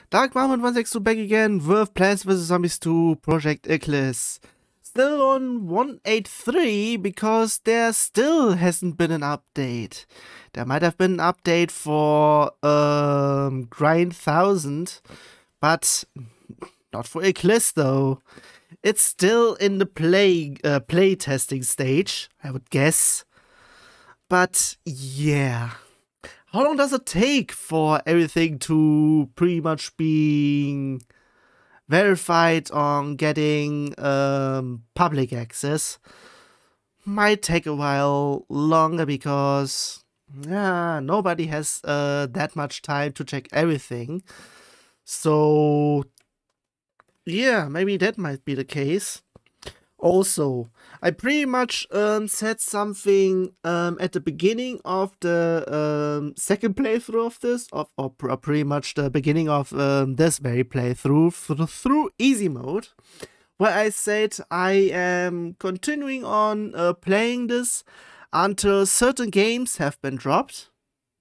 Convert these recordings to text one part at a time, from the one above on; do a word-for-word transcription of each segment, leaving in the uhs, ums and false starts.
Dark Mom one six two back again with Plants vs Zombies two Project Eclipse. Still on one eighty-three because there still hasn't been an update. There might have been an update for um, Grind one thousand, but not for Eclipse though. It's still in the play uh, play testing stage, I would guess. But yeah. How long does it take for everything to pretty much being verified on getting um, public access? Might take a while longer because yeah, nobody has uh, that much time to check everything. So yeah, maybe that might be the case. Also, I pretty much um, said something um, at the beginning of the um, second playthrough of this, of, or pr pretty much the beginning of um, this very playthrough through, through easy mode, where I said I am continuing on uh, playing this until certain games have been dropped.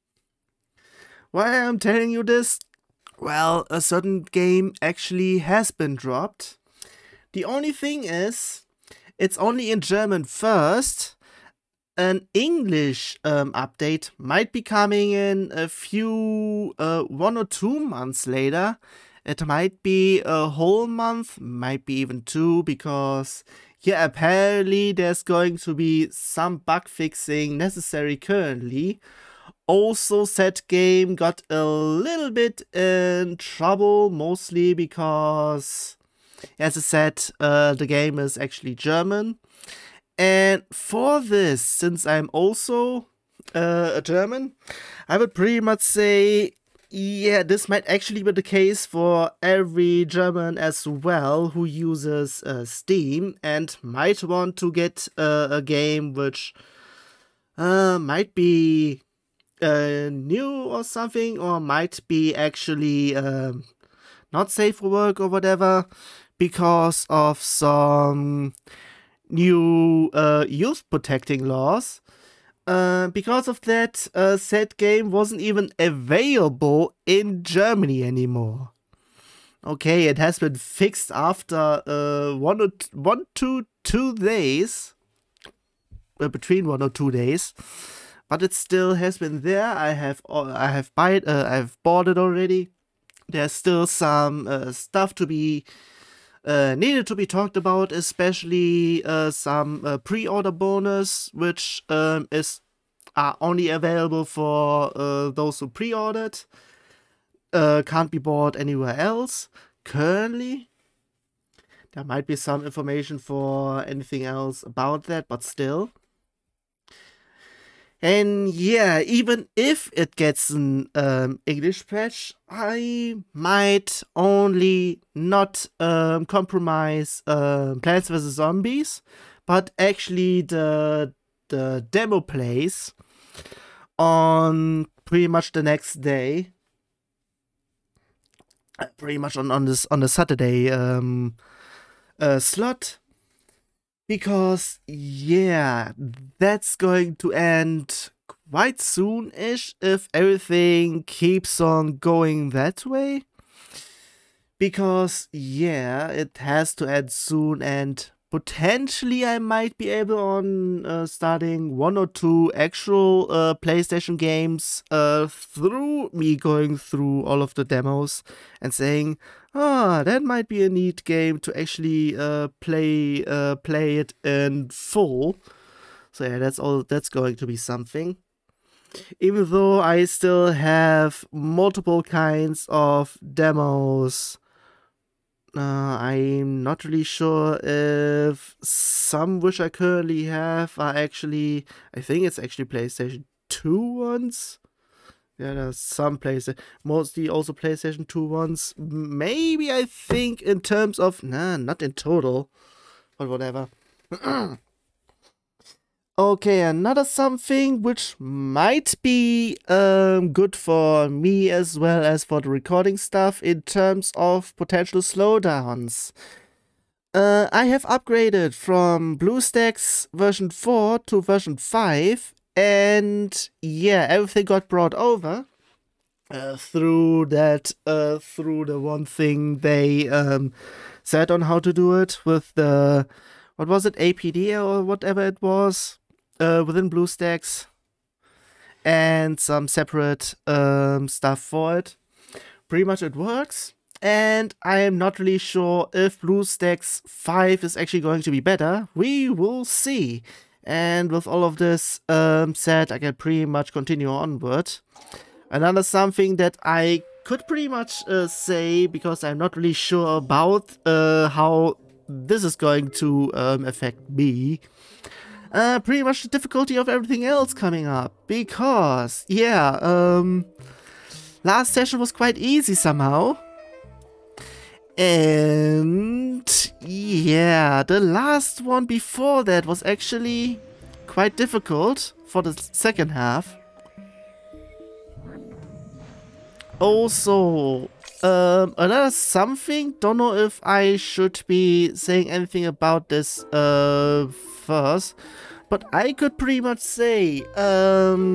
Why am I telling you this? Well, a certain game actually has been dropped. The only thing is, it's only in German first. An English um, update might be coming in a few, uh, one or two months later. It might be a whole month, might be even two, because yeah, apparently there's going to be some bug fixing necessary currently. Also, said game got a little bit in trouble, mostly because, as I said, uh, the game is actually German. And for this, since I'm also uh, a German, I would pretty much say, yeah, this might actually be the case for every German as well who uses uh, Steam and might want to get uh, a game which uh, might be uh, new or something, or might be actually uh, not safe for work or whatever, because of some new uh, youth protecting laws. Uh, because of that, uh, said game wasn't even available in Germany anymore. Okay, it has been fixed after uh, one or one to two days, uh, between one or two days, but it still has been there. I have I have buy it, uh, I've bought it already. There's still some uh, stuff to be uh, needed to be talked about, especially uh, some uh, pre-order bonus, which um, is uh, only available for uh, those who pre-ordered. Uh, can't be bought anywhere else currently. There might be some information for anything else about that, but still. And yeah, even if it gets an um, English patch, I might only not um, compromise um, Plants vs Zombies, but actually the the demo plays on pretty much the next day, pretty much on on this on the Saturday um, uh, slot. Because, yeah, that's going to end quite soon-ish if everything keeps on going that way. Because, yeah, it has to end soon, and potentially I might be able on uh, starting one or two actual uh, PlayStation games uh, through me going through all of the demos and saying, ah, that might be a neat game to actually uh, play uh, play it in full. So yeah, that's all. That's going to be something. Even though I still have multiple kinds of demos, uh, I'm not really sure if some which I currently have are actually, I think it's actually PlayStation two ones. Yeah, there's some PlayStation, mostly also PlayStation two ones. Maybe, I think, in terms of, nah, not in total, but whatever. Okay, another something which might be um, good for me as well as for the recording stuff in terms of potential slowdowns. Uh, I have upgraded from BlueStacks version four to version five. And yeah, everything got brought over. uh, through that, uh, through the one thing they um, said on how to do it with the, what was it, A P D or whatever it was, uh, within BlueStacks, and some separate um, stuff for it. Pretty much it works. And I am not really sure if BlueStacks five is actually going to be better. We will see. And with all of this um, said, I can pretty much continue onward. Another something that I could pretty much uh, say, because I'm not really sure about uh, how this is going to um, affect me. Uh, pretty much the difficulty of everything else coming up. Because, yeah, um, last session was quite easy somehow. And yeah, the last one before that was actually quite difficult for the second half. Also, um, another something, don't know if I should be saying anything about this uh, first, but I could pretty much say, um,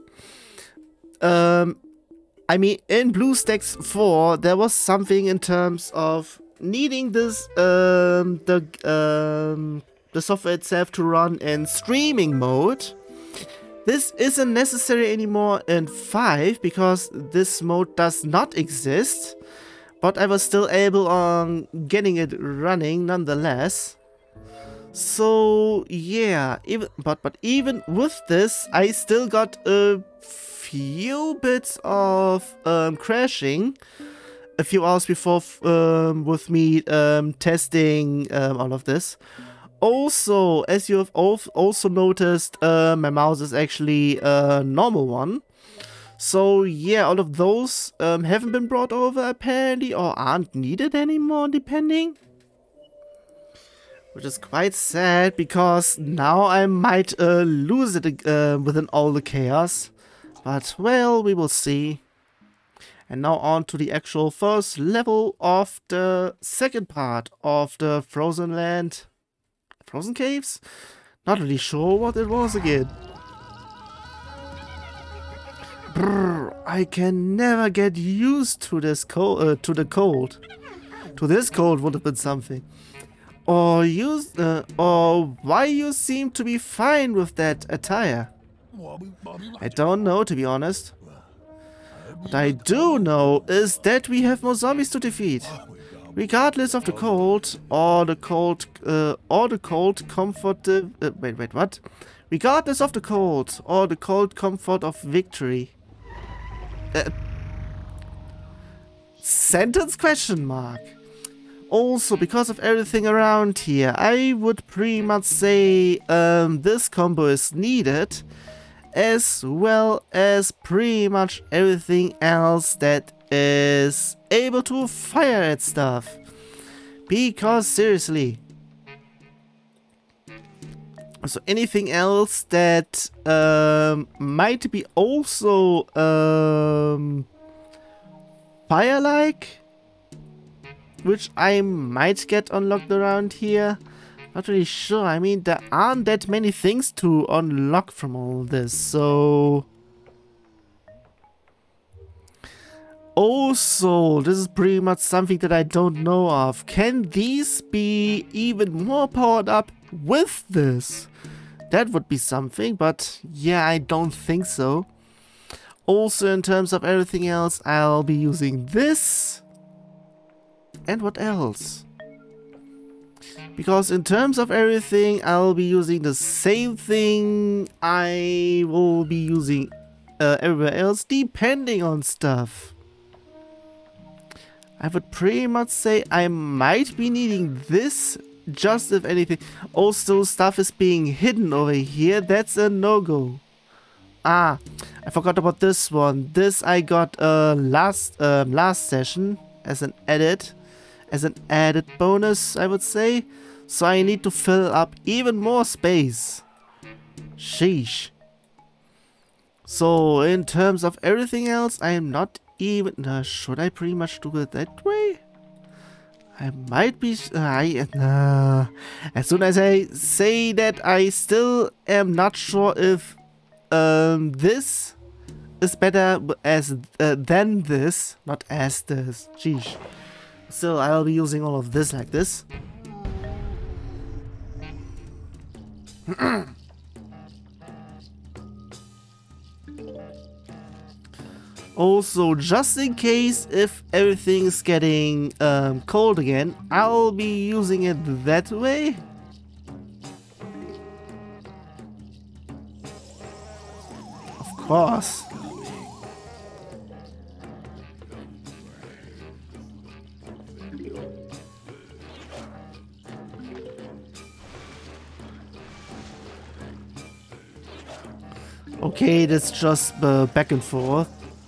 um, I mean, in BlueStacks four, there was something in terms of needing this, um, the, um, the software itself to run in streaming mode. This isn't necessary anymore in five, because this mode does not exist, but I was still able on getting it running nonetheless. So, yeah, even, but, but even with this, I still got a few bits of um, crashing a few hours before um, with me um, testing um, all of this. Also, as you have also noticed, uh, my mouse is actually a normal one. So yeah, all of those um, haven't been brought over apparently, or aren't needed anymore, depending. Which is quite sad, because now I might uh, lose it uh, within all the chaos. But, well, we will see. And now on to the actual first level of the second part of the Frozen Land. Frozen Caves? Not really sure what it was again. Brrr, I can never get used to this cold, uh, to the cold. To this cold would have been something. Or you, uh, or why you seem to be fine with that attire. I don't know, to be honest. What I do know is that we have more zombies to defeat. Regardless of the cold, or the cold, uh, or the cold comfort, uh, uh, wait, wait, what? Regardless of the cold, or the cold comfort of victory. Uh, sentence question mark. Also, because of everything around here, I would pretty much say um, this combo is needed, as well as pretty much everything else that is able to fire at stuff. Because seriously, so anything else that um, might be also um, fire-like, which I might get unlocked around here. Not really sure. I mean, there aren't that many things to unlock from all this, so... Also, this is pretty much something that I don't know of. Can these be even more powered up with this? That would be something, but yeah, I don't think so. Also, in terms of everything else, I'll be using this. And what else? Because in terms of everything, I'll be using the same thing I will be using uh, everywhere else, depending on stuff. I would pretty much say I might be needing this, just if anything. Also, stuff is being hidden over here. That's a no-go. Ah, I forgot about this one. This I got uh, last um, last session as an edit, as an added bonus, I would say. So I need to fill up even more space. Sheesh. So in terms of everything else, I am not even... Uh, should I pretty much do it that way? I might be... Uh, I, uh, as soon as I say that, I still am not sure if um, this is better as uh, than this, not as this. Sheesh. Still, I'll be using all of this like this. Also, just in case if everything is getting um, cold again, I'll be using it that way. Of course. Okay, that's just uh, back and forth.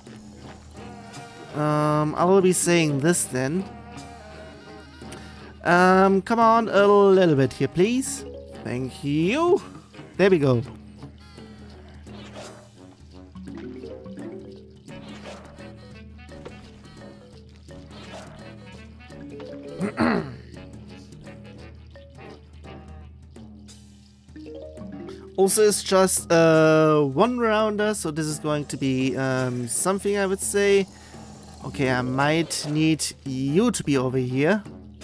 Um, I will be saying this then. Um, come on a little bit here, please. Thank you. There we go. Also, it's just uh, one rounder, so this is going to be um, something I would say. Okay, I might need you to be over here.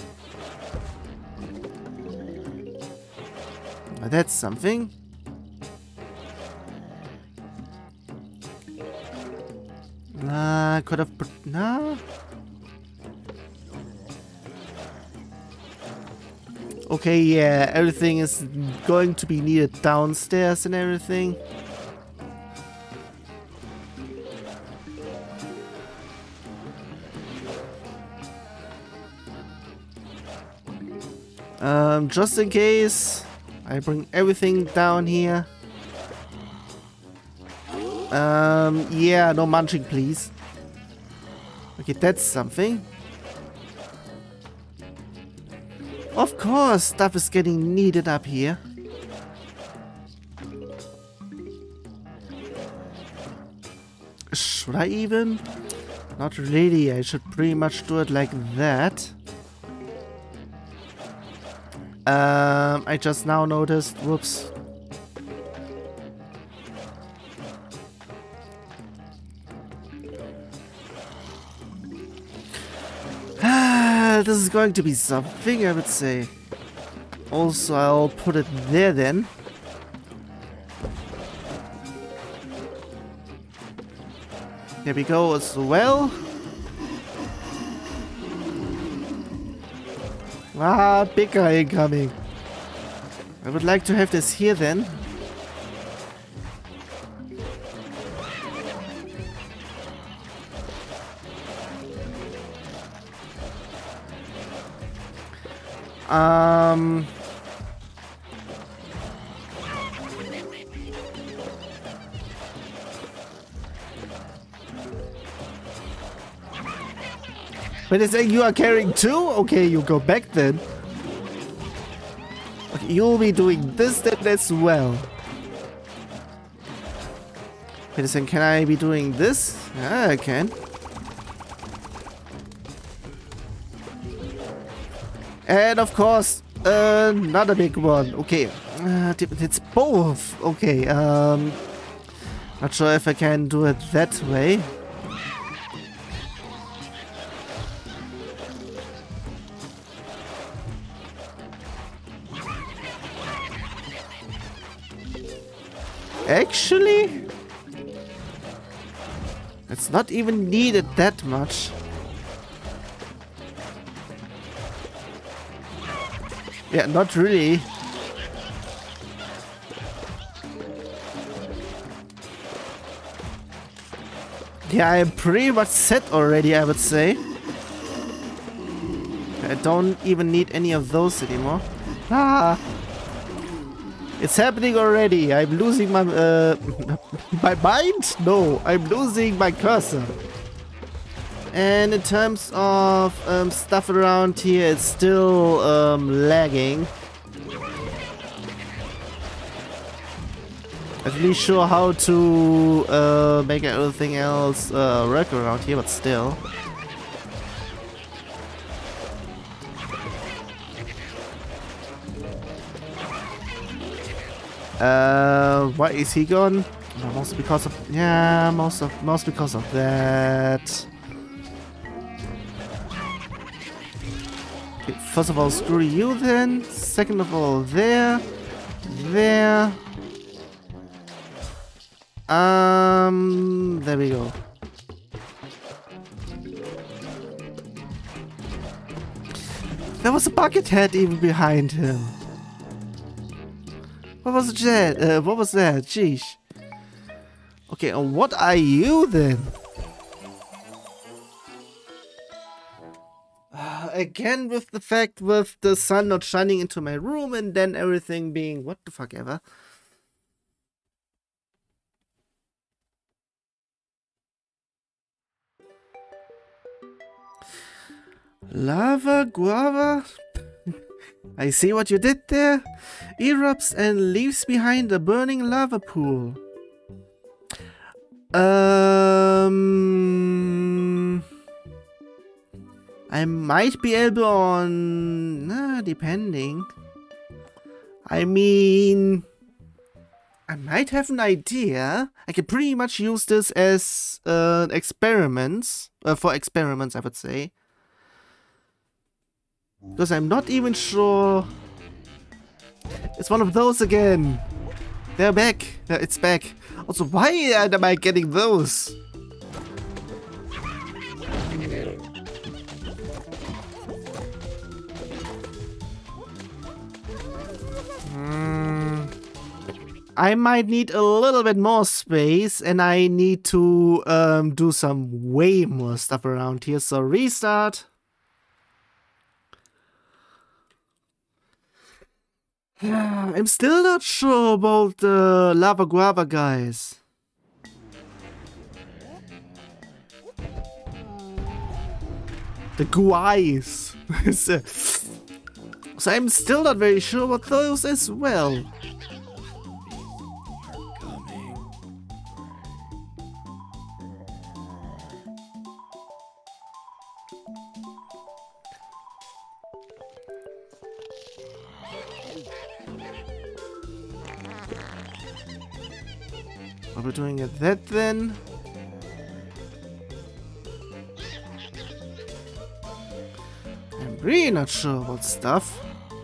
That's something. Nah, I could have put... Nah. Okay, yeah, everything is going to be needed downstairs and everything. Um, just in case, I bring everything down here. Um, yeah, no munching, please. Okay, that's something. Of course, stuff is getting needed up here. Should I even? Not really, I should pretty much do it like that. Um, I just now noticed, whoops. This is going to be something, I would say. Also, I'll put it there then. There we go as well. Ah, big guy incoming. I would like to have this here then. Um... But it's saying you are carrying two? Okay, you go back then. Okay, you'll be doing this then as well. Wait a second, can I be doing this? Yeah, I can. And of course, uh, another big one. Okay, uh, it's both. Okay, um, not sure if I can do it that way. Actually, it's not even needed that much. Yeah, not really. Yeah, I'm pretty much set already, I would say. I don't even need any of those anymore. Ah! It's happening already. I'm losing my uh, my mind. No, I'm losing my cursor. And in terms of um, stuff around here, it's still um, lagging. I'm not really sure how to uh, make everything else uh, work around here, but still. Uh, why is he gone? No, mostly because of yeah, most of most because of that. Okay, first of all, screw you then. Second of all, there, there. Um, there we go. There was a bucket head even behind him. What was that? Uh, what was that? Jeez. Okay, and what are you then? Uh, again with the fact with the sun not shining into my room and then everything being what the fuck ever. Lava guava? I see what you did there. Erupts and leaves behind a burning lava pool. Um, I might be able on, nah, depending. I mean, I might have an idea. I can pretty much use this as uh, experiments, uh, for experiments, I would say. Because I'm not even sure. It's one of those again. They're back. Uh, it's back. Also, why am I getting those? Mm, I might need a little bit more space, and I need to um, do some way more stuff around here. So restart. I'm still not sure about the lava guava guys. The guys. So I'm still not very sure about those as well. Are we doing it that then? I'm really not sure about stuff.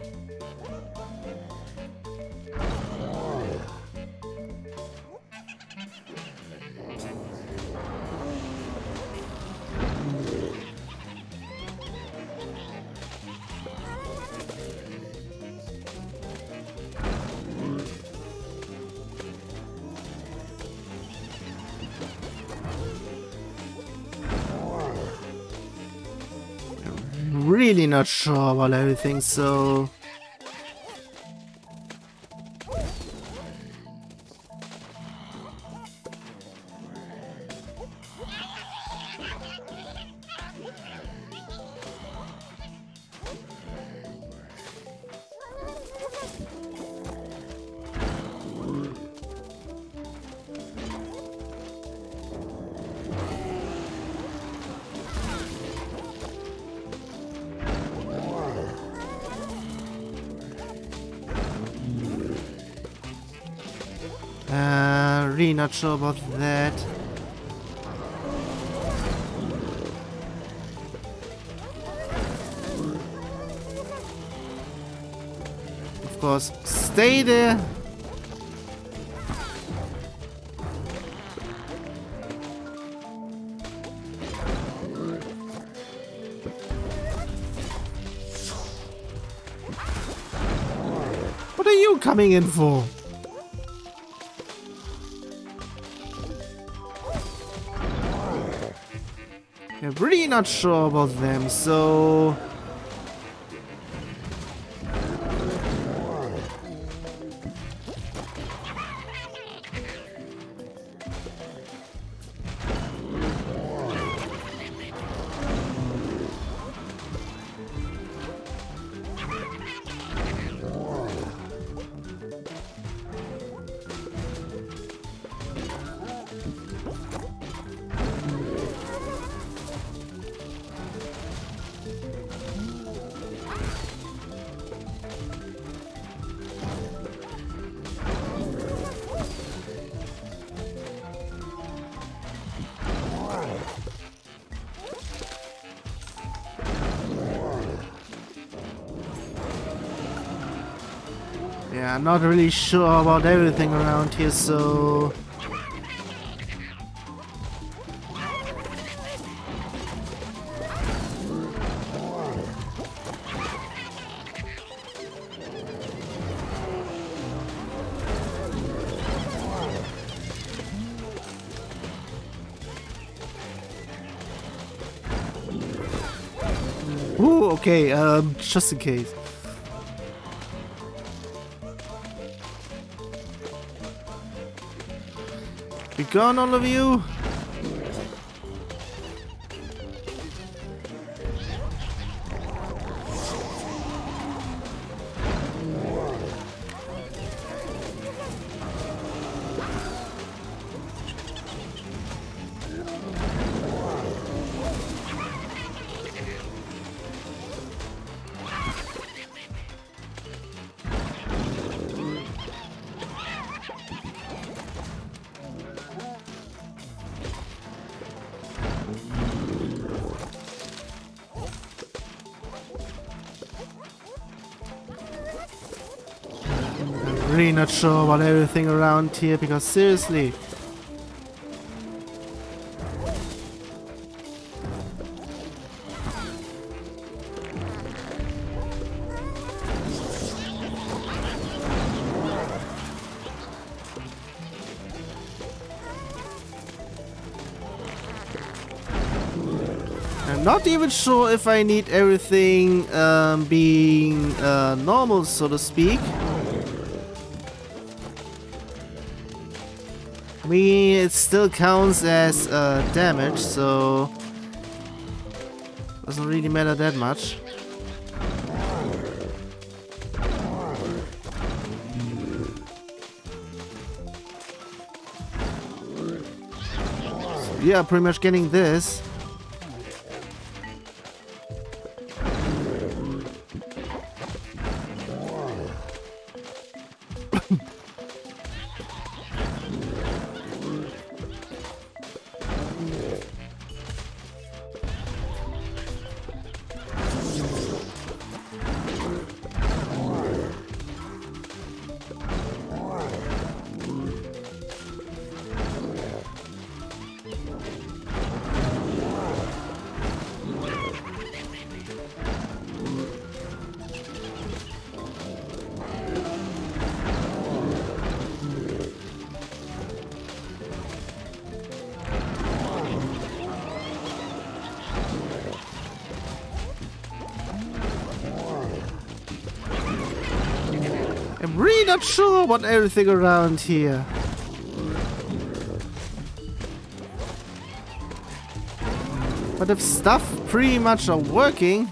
Really not sure about everything, so Uh, really not sure about that. Of course, stay there. What are you coming in for? I'm really not sure about them, so Yeah, I'm not really sure about everything around here, so... Ooh, okay, um, just in case. Be gone, all of you! Really not sure about everything around here, because seriously. I'm not even sure if I need everything um, being uh, normal, so to speak. I mean, it still counts as uh, damage, so doesn't really matter that much. So yeah, pretty much getting this. I'm really not sure about everything around here. But if stuff pretty much are working...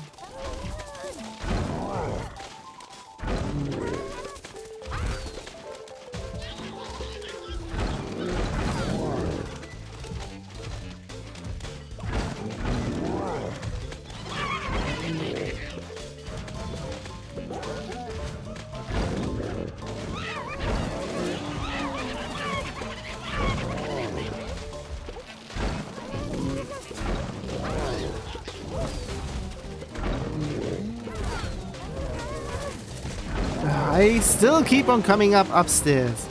I still keep on coming up upstairs.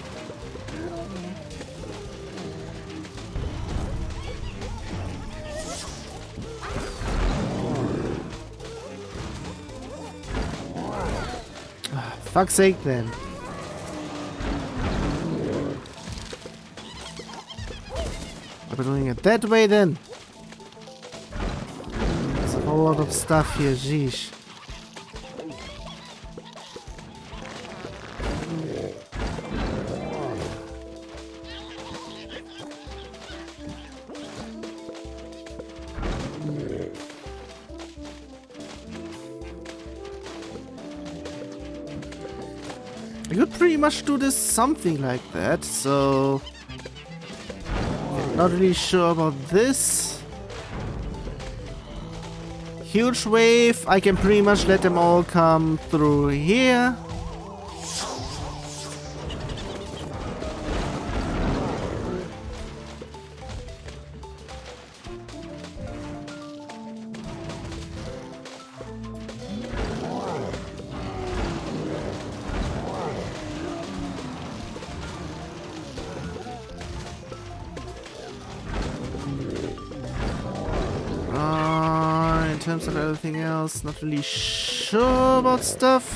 Fuck's sake then. Are we doing it that way then? There's a whole lot of stuff here, jeez. I could pretty much do this something like that, so... Not really sure about this. Huge wave, I can pretty much let them all come through here. terms of everything else, not really sure about stuff.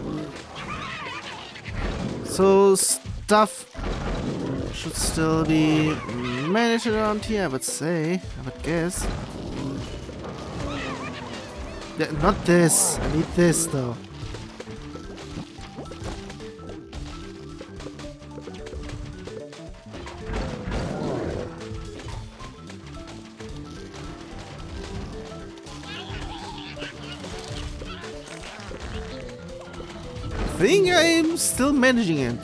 So stuff should still be managed around here, I would say, I would guess. Yeah, not this, I need this though. I think I'm still managing it.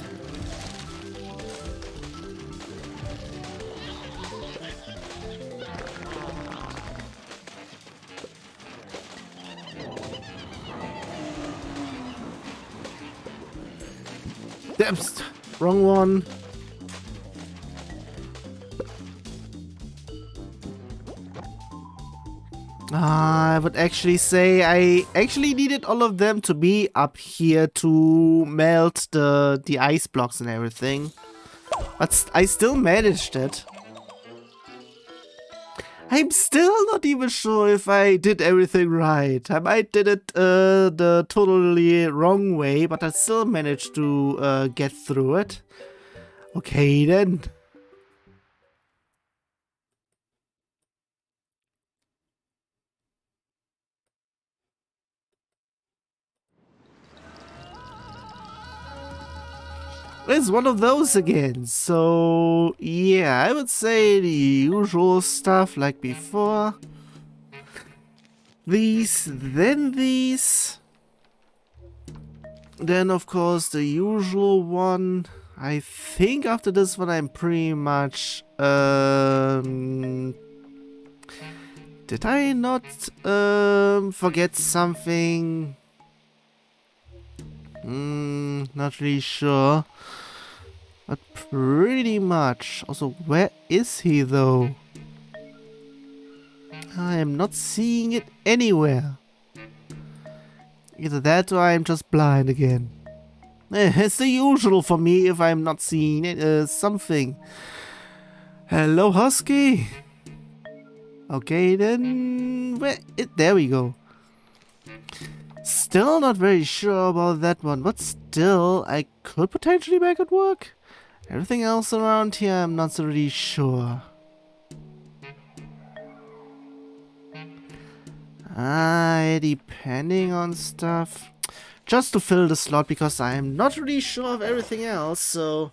Damn, wrong one. I would actually say I actually needed all of them to be up here to melt the, the ice blocks and everything. But st I still managed it. I'm still not even sure if I did everything right. I might did it uh, the totally wrong way, but I still managed to uh, get through it. Okay then. It's one of those again, so yeah, I would say the usual stuff like before. These, then these. Then of course the usual one. I think after this one I'm pretty much... Um, did I not um, forget something? Hmm, not really sure. But pretty much. Also, where is he though? I am not seeing it anywhere. Either that or I'm just blind again. Eh, it's the usual for me if I'm not seeing it, uh, something. Hello, Husky. Okay, then... Where it, there we go. Still not very sure about that one, but still, I could potentially make it work. Everything else around here, I'm not so really sure. Ah, depending on stuff. Just to fill the slot, because I'm not really sure of everything else, so...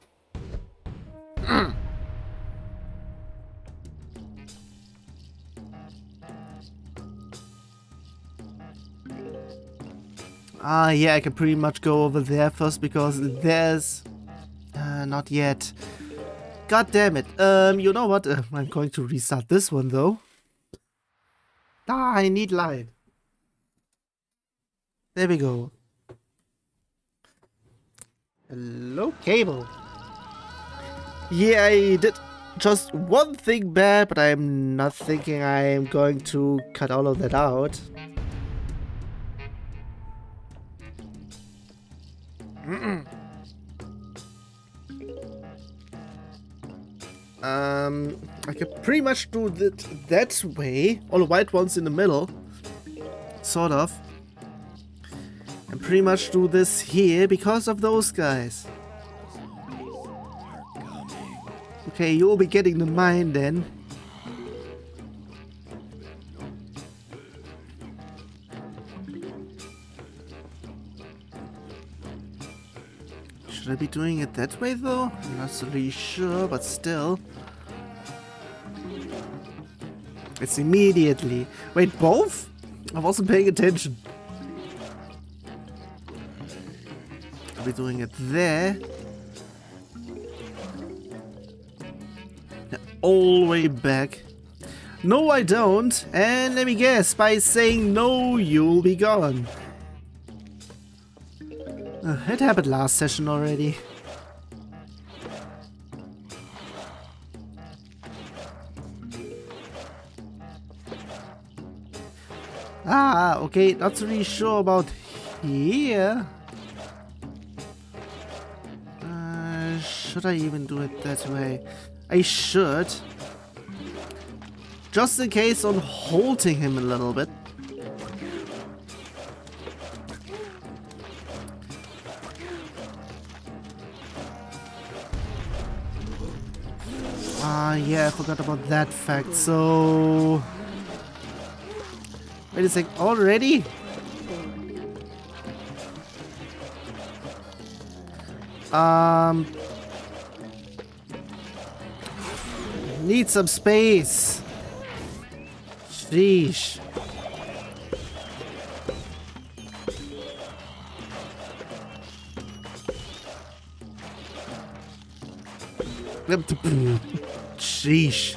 Ah, yeah, I can pretty much go over there first because there's... Uh, not yet. God damn it. Um, you know what? Uh, I'm going to restart this one though. Ah, I need light. There we go. Hello, cable. Yeah, I did just one thing bad, but I'm not thinking I'm going to cut all of that out. Mm-mm. Um, I could pretty much do that that way, all the white ones in the middle, sort of. And pretty much do this here because of those guys. Okay, you'll be getting the mine then. Should I be doing it that way though? I'm not so really sure, but still. It's immediately. Wait, both? I wasn't paying attention. I'll be doing it there. All the way back. No, I don't. And let me guess, by saying no, you'll be gone. Uh, it happened last session already. Ah, okay, not really sure about here. Uh, should I even do it that way? I should. just in case on holding him a little bit. Ah, yeah, I forgot about that fact. So... Wait a sec, already? Um... Need some space. Sheesh. Sheesh.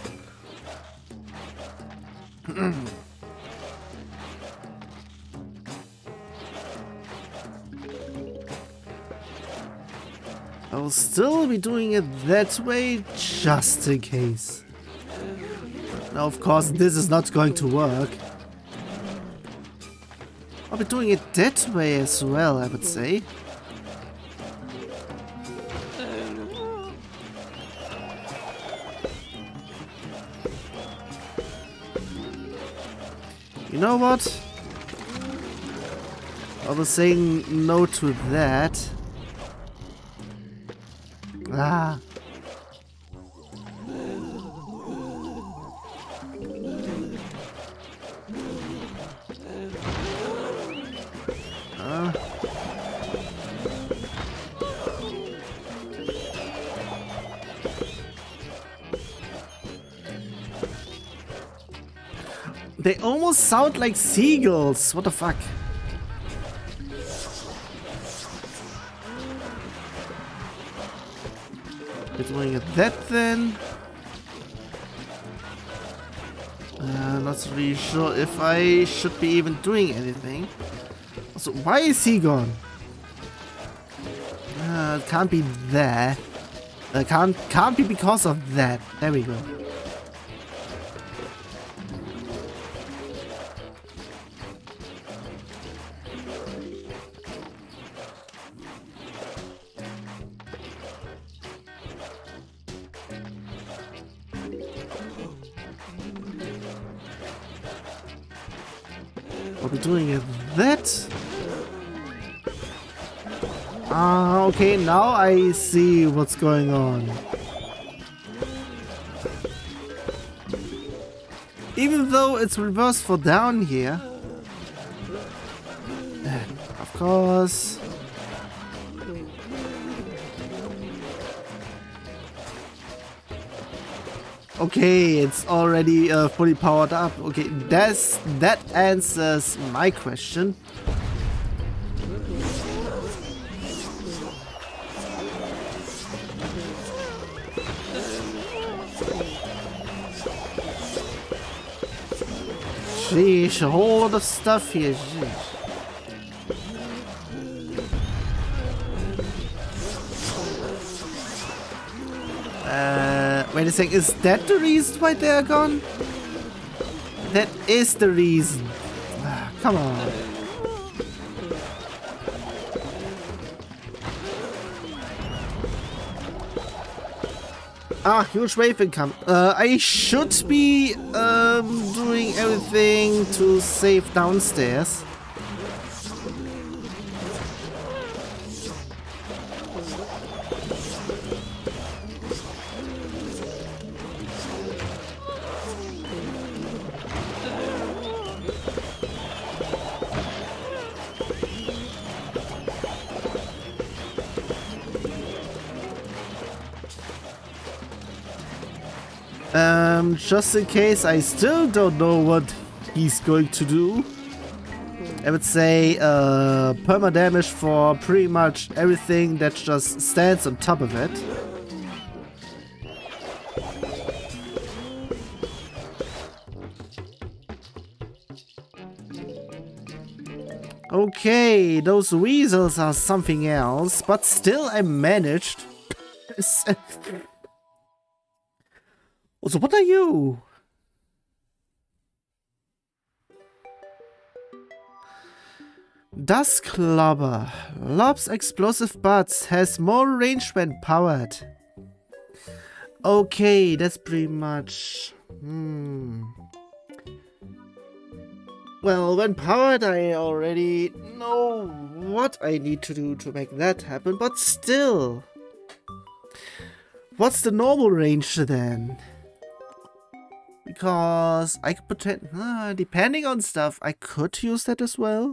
I'll still be doing it that way just in case. Now, of course, this is not going to work. I'll be doing it that way as well, I would say. You know what? I was saying no to that. Ah. Ah. They almost sound like seagulls. What the fuck? We're doing it that then. Uh, not really sure if I should be even doing anything. Also, why is he gone? Uh, it can't be there. Uh, can't can't be because of that. There we go. Are we doing it that? Ah, okay, now I see what's going on. Even though it's reversed for down here. Of course. Okay, it's already uh, fully powered up. Okay, that's, that answers my question. Sheesh, a whole lot of stuff here. Sheesh. Uh, wait a second, is that the reason why they're gone? That is the reason. Ah, come on. Ah, huge wave income. Uh, I should be um, doing everything to save downstairs. Um, just in case I still don't know what he's going to do. I would say uh, perma damage for pretty much everything that just stands on top of it. Okay, those weasels are something else, but still I managed. Also, what are you? Dusklobber. Lobs explosive butts. Has more range when powered. Okay, that's pretty much... Hmm... Well, when powered, I already know what I need to do to make that happen, but still. What's the normal range then? Because I could pretend, uh, depending on stuff, I could use that as well.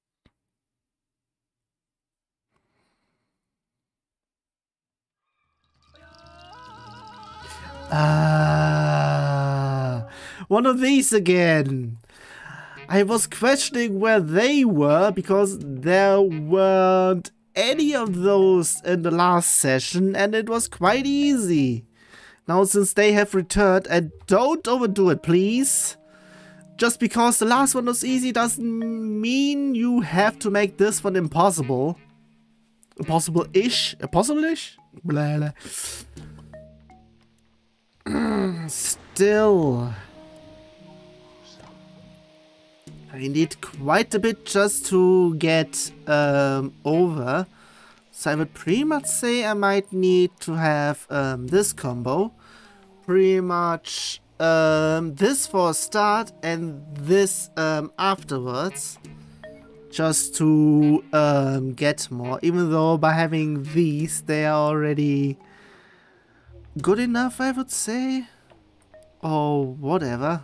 Ah, one of these again. I was questioning where they were because there weren't any of those in the last session and it was quite easy. Now since they have returned, and don't overdo it please. Just because the last one was easy doesn't mean you have to make this one impossible. Impossible-ish? Impossible-ish? Blah, blah. Still. I need quite a bit just to get um, over. So I would pretty much say I might need to have um, this combo. Pretty much um, this for a start and this um, afterwards. Just to um, get more. Even though by having these they are already good enough, I would say. Or whatever.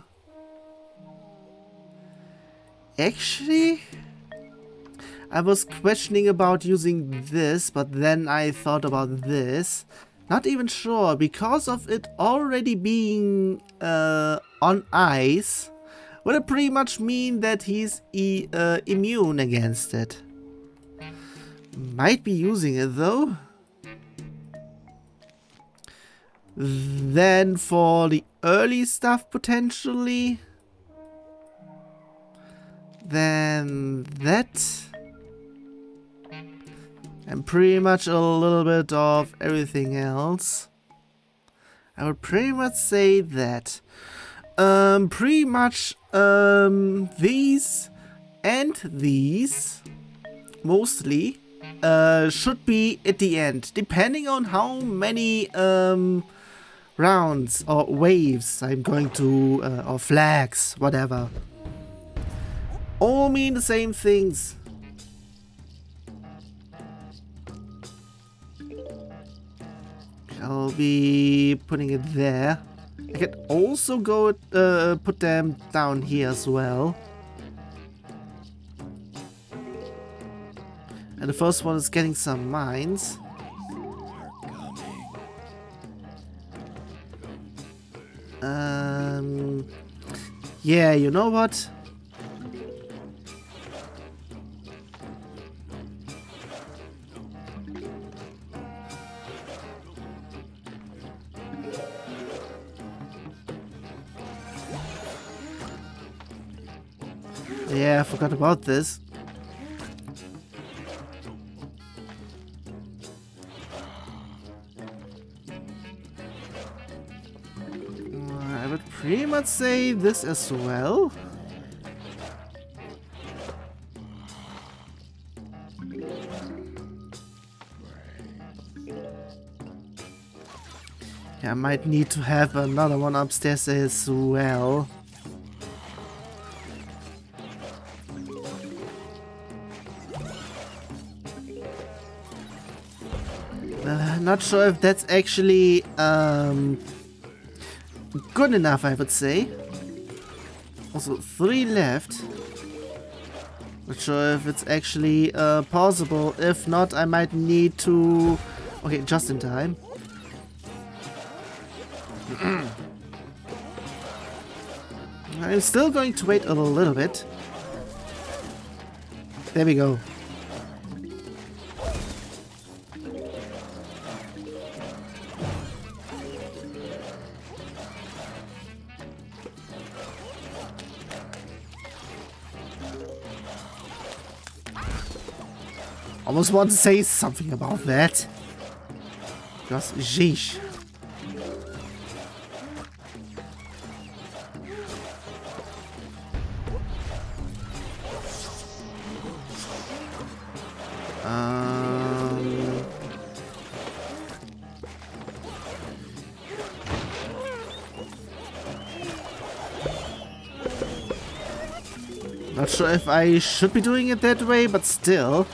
Actually, I was questioning about using this, but then I thought about this. Not even sure, because of it already being uh, on ice, would it pretty much mean that he's e uh, immune against it? Might be using it though. Then for the early stuff potentially. Then that. And pretty much a little bit of everything else. I would pretty much say that. Um, pretty much um, these and these, mostly, uh, should be at the end. Depending on how many um, rounds or waves I'm going to, uh, or flags, whatever. All mean the same things. I'll be putting it there. I can also go uh, put them down here as well. And the first one is getting some mines. Um, yeah, you know what? Yeah, I forgot about this. I would pretty much say this as well. Yeah, I might need to have another one upstairs as well. Uh, not sure if that's actually um, good enough, I would say. Also, three left. Not sure if it's actually uh, possible. If not, I might need to... Okay, just in time. I'm still going to wait a little bit. There we go. Almost want to say something about that. Just sheesh. Um, Not sure if I should be doing it that way, but still.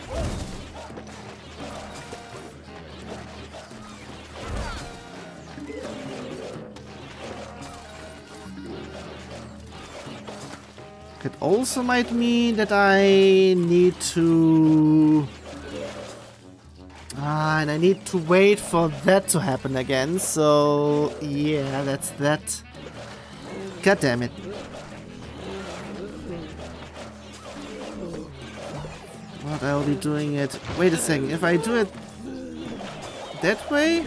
It also might mean that I need to... Ah, and I need to wait for that to happen again, so... Yeah, that's that. God damn it. What I'll be doing it... Wait a second, if I do it... that way?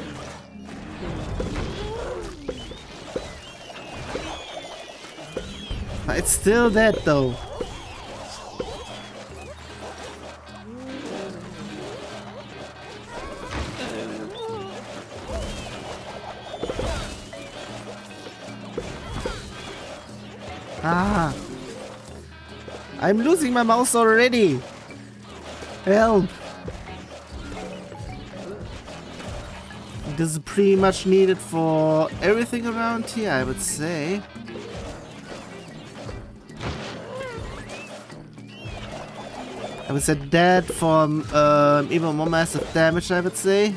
It's still dead though. Ah. I'm losing my mouse already. Help. This is pretty much needed for everything around here, I would say. I would say that for um, even more massive damage, I would say.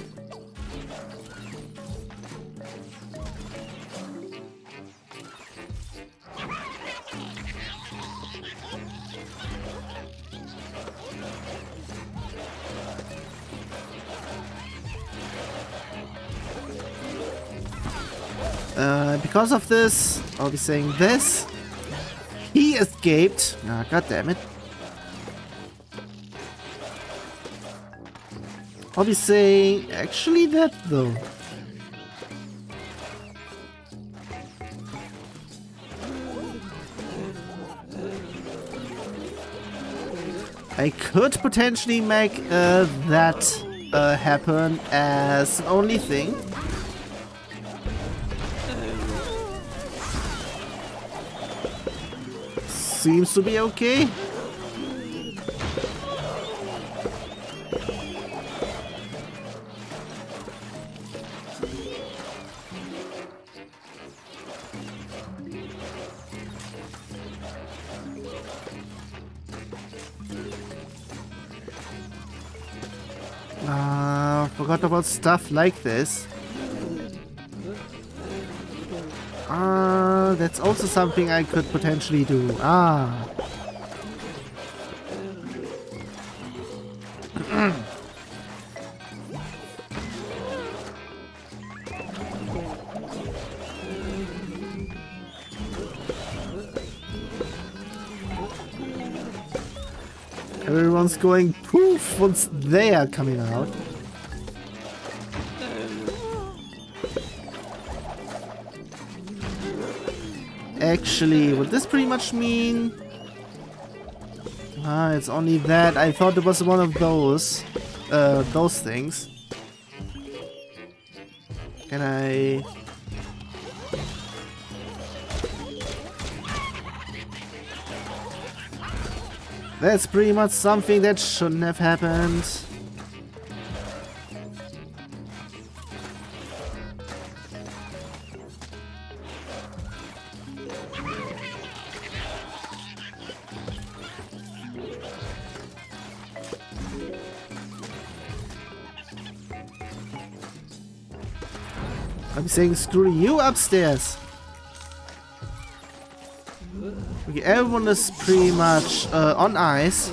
Uh, because of this, I'll be saying this. He escaped. Ah, god damn it. I'll be saying actually that though. I could potentially make uh, that uh, happen as an only thing. Seems to be okay. Ah, uh, forgot about stuff like this. Ah, uh, that's also something I could potentially do. Ah. Everyone's going poof once they are coming out. Actually, would this pretty much mean... Ah, it's only that. I thought it was one of those. Uh, those things. Can I... That's pretty much something that shouldn't have happened. I'm saying screw you upstairs. Okay, everyone is pretty much uh, on ice.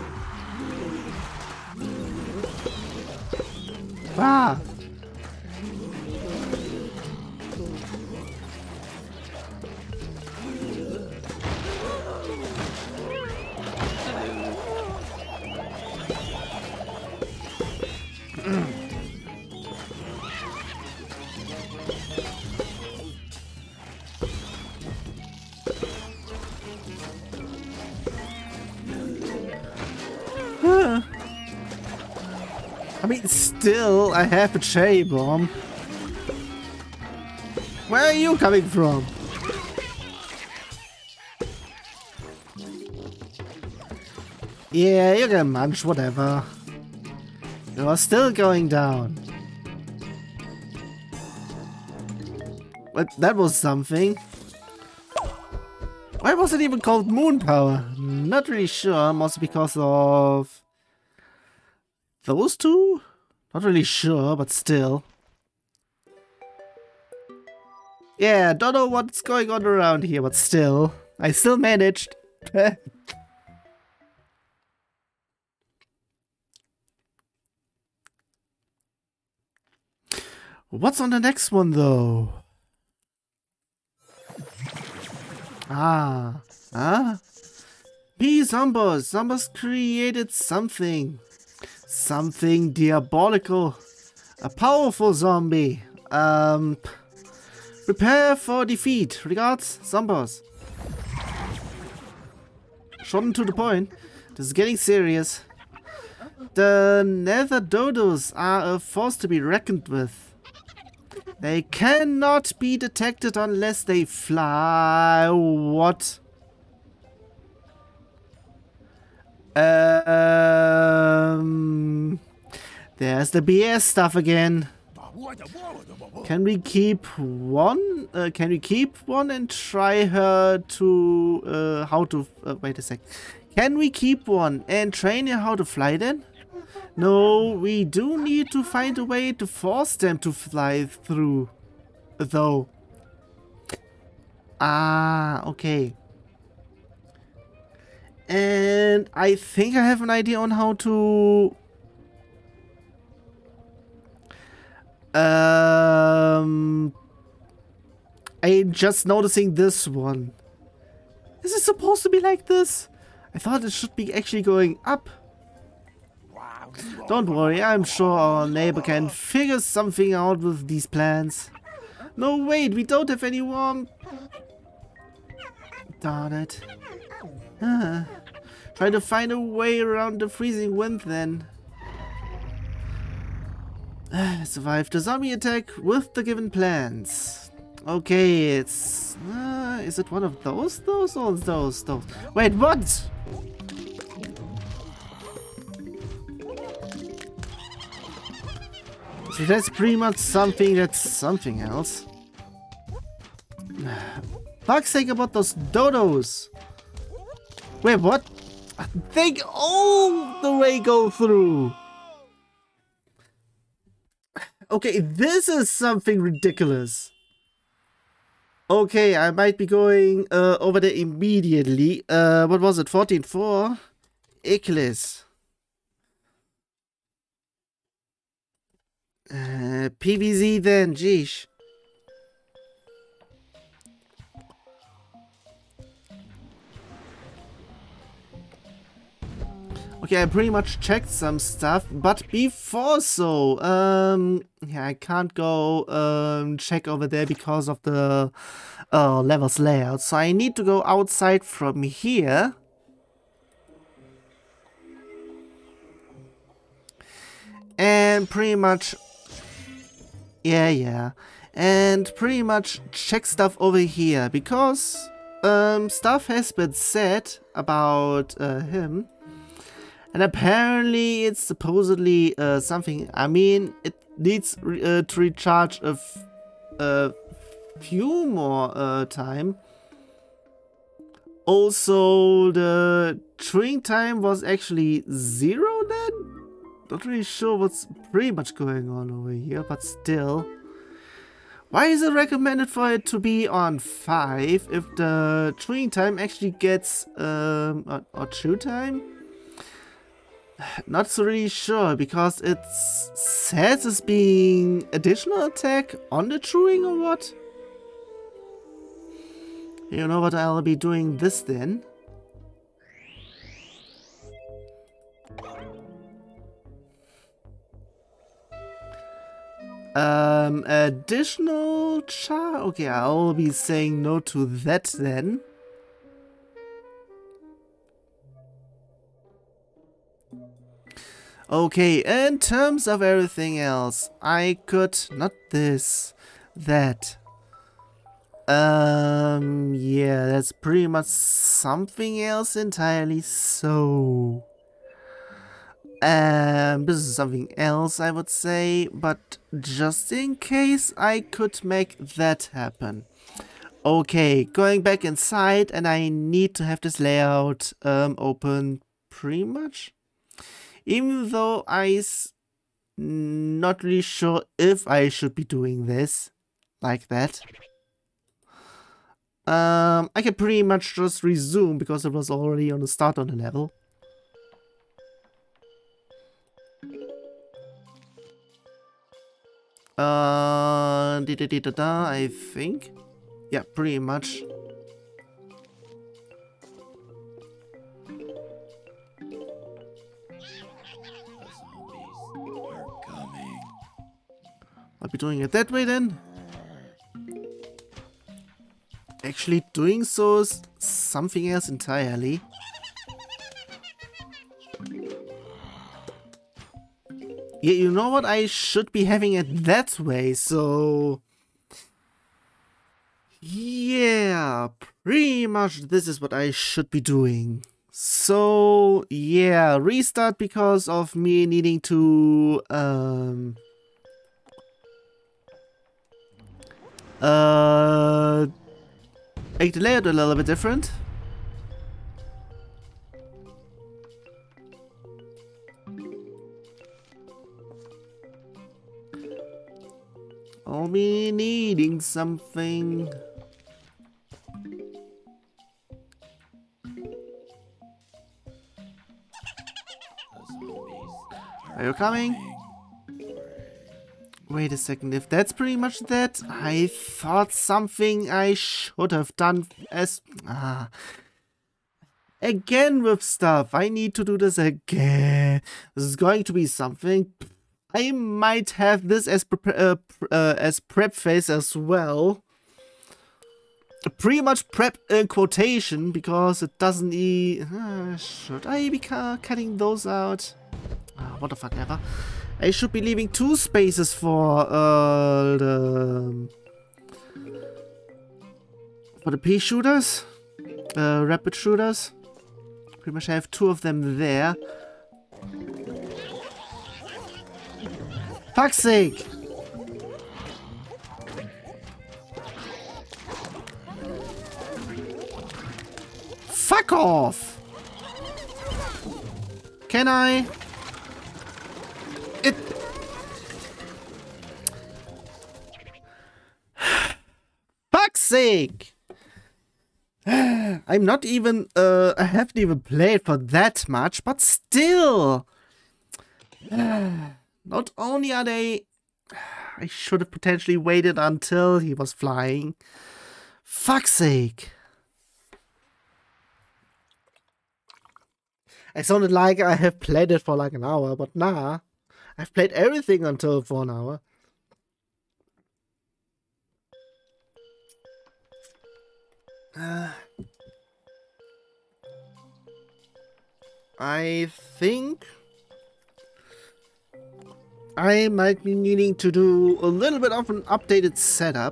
Ah! I mean, still, I have a cherry bomb. Where are you coming from? Yeah, you can munch, whatever. You're still going down. But that was something. Why was was it even called moon power? Not really sure, mostly because of those two? Not really sure, but still. Yeah, don't know what's going on around here, but still. I still managed. What's on the next one, though? Ah. Ah. P. Zombos. Zombos created something. Something diabolical. A powerful zombie. Um... Prepare for defeat. Regards, Zombos. Short and to the point. This is getting serious. The Nether Dodos are a force to be reckoned with. They cannot be detected unless they fly. What? Um, there's the B S stuff again. Can we keep one? Uh, can we keep one and try her to uh, how to? Uh, wait a sec. Can we keep one and train her how to fly then? No, we do need to find a way to force them to fly through, though. Ah, okay. And I think I have an idea on how to... Um, I'm just noticing this one. Is it supposed to be like this? I thought it should be actually going up. Don't worry, I'm sure our neighbor can figure something out with these plans. No, wait, we don't have any warm... Darn it. Ah. Try to find a way around the freezing wind then. Survive the zombie attack with the given plans. Okay, it's... Uh, is it one of those, those, or those, those? Wait, what? So that's pretty much something that's something else. Fuck's sake about those dodos. Wait, what? They all the way go through. Okay, this is something ridiculous. Okay, I might be going uh, over there immediately. Uh, what was it? fourteen four? Ickless. Uh, P V Z then, geesh. Okay, I pretty much checked some stuff, but before so, um, yeah, I can't go um, check over there because of the uh, levels layout, so I need to go outside from here. And pretty much, yeah, yeah, and pretty much check stuff over here, because um, stuff has been said about uh, him. And apparently it's supposedly uh, something, I mean, it needs re uh, to recharge a, f a few more uh, time. Also, the chewing time was actually zero then? Not really sure what's pretty much going on over here, but still. Why is it recommended for it to be on five if the chewing time actually gets, um, or, or chew time? Not so really sure, because it says it's being additional attack on the chewing or what? You know what, I'll be doing this then. Um, additional char? Okay, I'll be saying no to that then. Okay, in terms of everything else, I could, not this, that. Um, yeah, that's pretty much something else entirely, so... Um, this is something else, I would say, but just in case I could make that happen. Okay, going back inside, and I need to have this layout um, open pretty much. Even though I'm not really sure if I should be doing this like that. Um, I can pretty much just resume because it was already on the start on the level. Uh, da, da, da, da, da, I think. Yeah, pretty much. I'll be doing it that way then. Actually, doing so is something else entirely. Yeah, you know what? I should be having it that way, so... Yeah, pretty much this is what I should be doing. So, yeah, restart because of me needing to... Um, uh, make the layout a little bit different. I'll be needing something. Are you coming? Wait a second, if that's pretty much that, I thought something I should have done as... Ah. Again with stuff, I need to do this again. This is going to be something. I might have this as, pre uh, uh, as prep phase as well. Pretty much prep in quotation, because it doesn't e... Uh, should I be ca cutting those out? Uh, what the fuck ever. I should be leaving two spaces for uh, the... For the pea shooters. Uh, rapid shooters. Pretty much I have two of them there. Fuck's sake! Fuck off! Can I? It... Fuck's sake! I'm not even, uh, I haven't even played for that much, but still! Not only are they... I should have potentially waited until he was flying. Fuck's sake! I sounded like I have played it for like an hour, but nah. I've played everything until for an hour. Uh, I think I might be needing to do a little bit of an updated setup.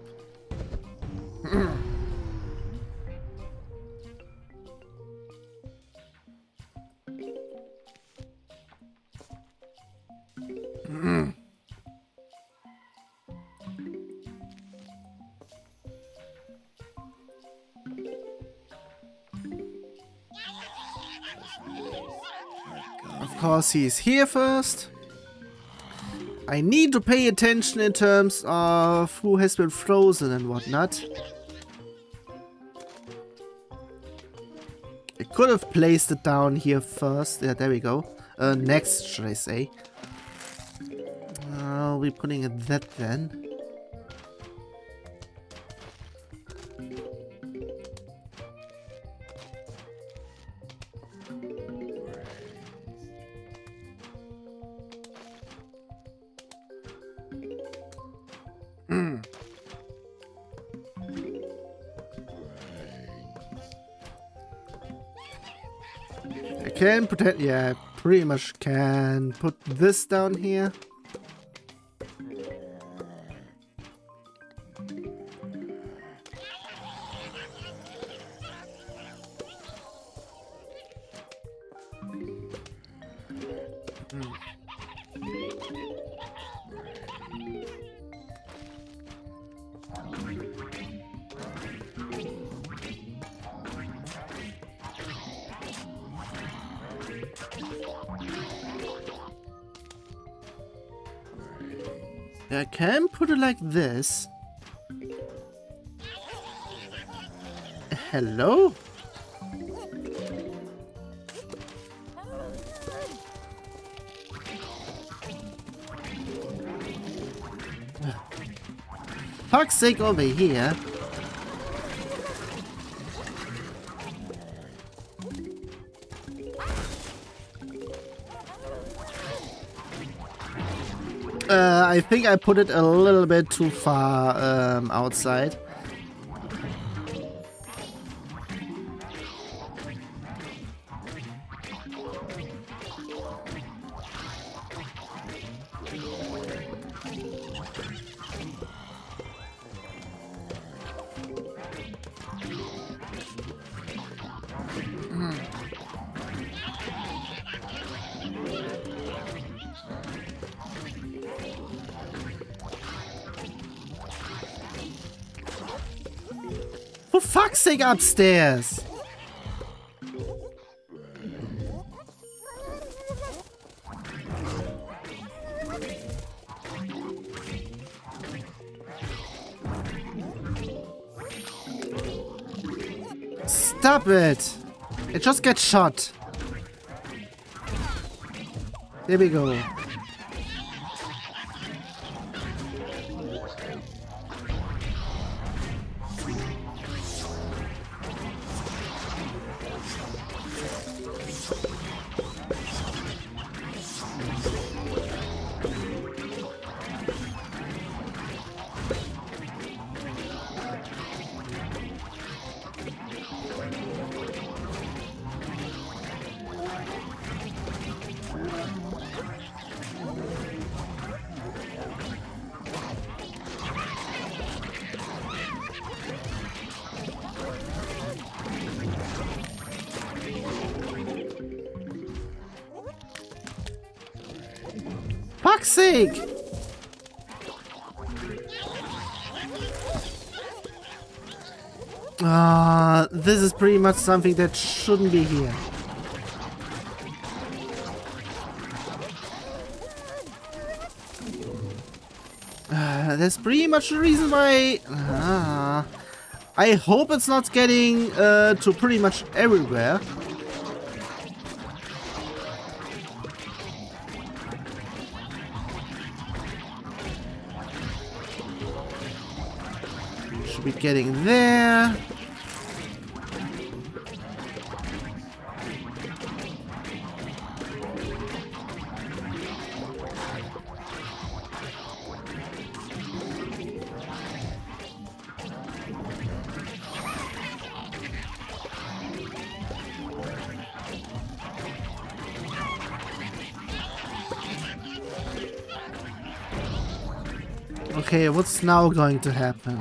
Of course, he's here first. I need to pay attention in terms of who has been frozen and whatnot. I could have placed it down here first. Yeah, there we go. Uh, next, should I say. I'll be putting it that then. I can pretend, yeah, pretty much can put this down here. I can put it like this. Hello? Fuck's sake, over here. Uh, I think I put it a little bit too far um, outside. For fuck's sake, upstairs! Stop it! It just gets shot. There we go. Fuck's sake! Ah, uh, this is pretty much something that shouldn't be here. Uh, that's pretty much the reason why... Uh, I hope it's not getting uh, to pretty much everywhere. Should be getting there. Okay, what's now going to happen?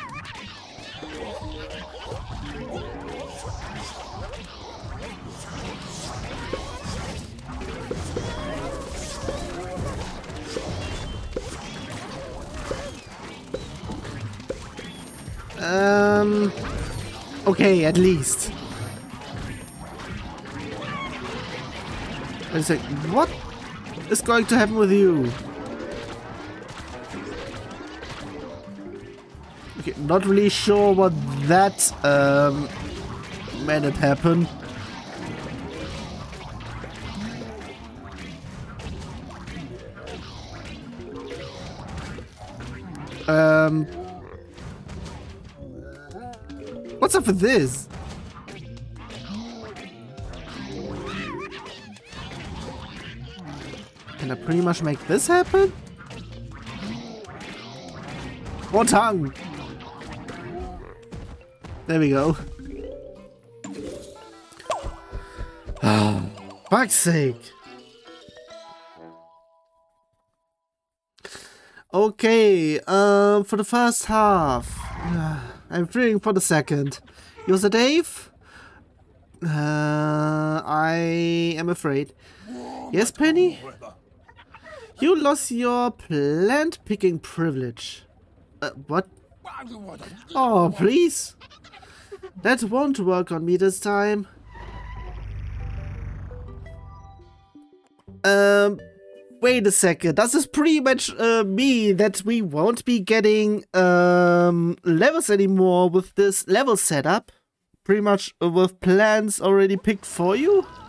Um, okay, at least. I was like, what is going to happen with you? Okay, not really sure what that um, made it happen. Um, what's up with this? Can I pretty much make this happen? More tongue! There we go. Oh, fuck's sake. Okay, um, for the first half. Uh, I'm feeling for the second. User Dave? Uh, I am afraid. Yes, Penny? You lost your plant picking privilege. Uh, what? Oh, please. That won't work on me this time. Um, wait a second. Does this pretty much uh, mean that we won't be getting um, levels anymore with this level setup? Pretty much uh, with plans already picked for you?